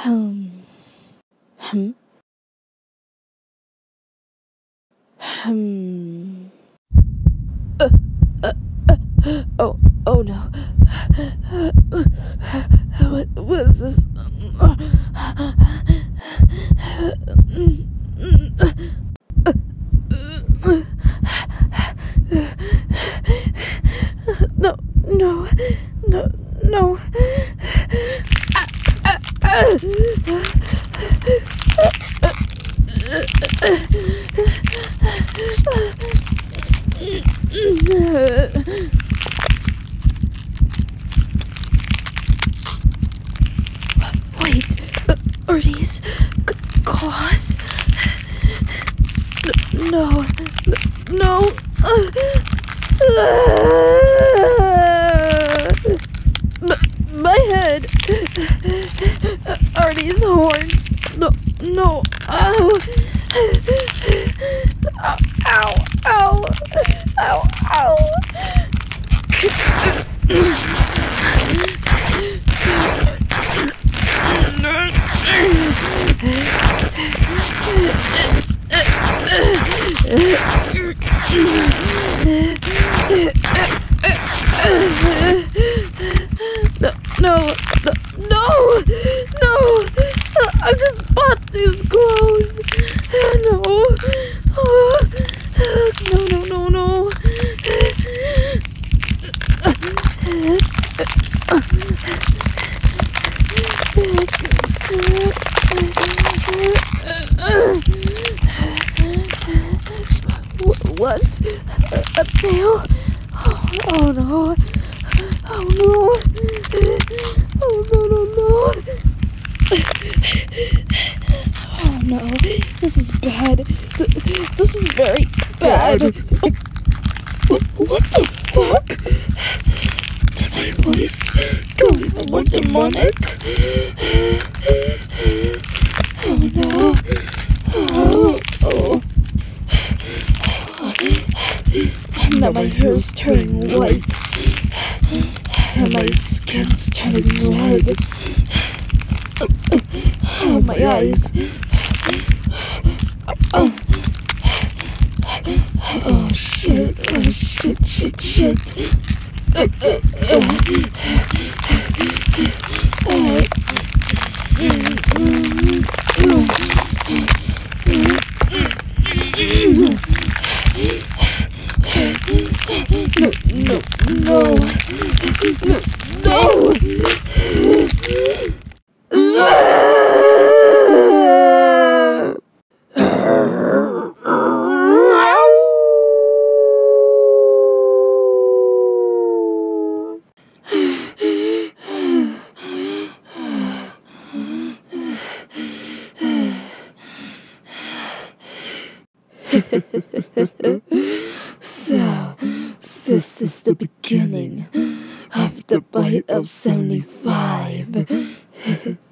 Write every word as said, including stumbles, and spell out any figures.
Hmm. Hmm. Hmm. Uh, uh, uh, oh, oh no. What was this? No, no, no, no. Wait, uh, are these c- claws? No, no, no. M- my head. Are these horns? No, no. Ow. Ow, ow, ow, ow, ow. No, no, no, no, I just bought these clothes. No, oh, no, no, no, no. What? A, a tail? Oh, oh no. Oh no. Oh no, no, no. Oh no. This is bad. Th- This is very bad. Dad. What, what the fuck? Did my voice go even more demonic? Oh no. Oh, oh. And now my hair is turning white. And my skin's turning red. Oh, my eyes. Oh shit, oh shit, shit, shit. No, no, no, no! So, this is the beginning of the bite of seventy-five.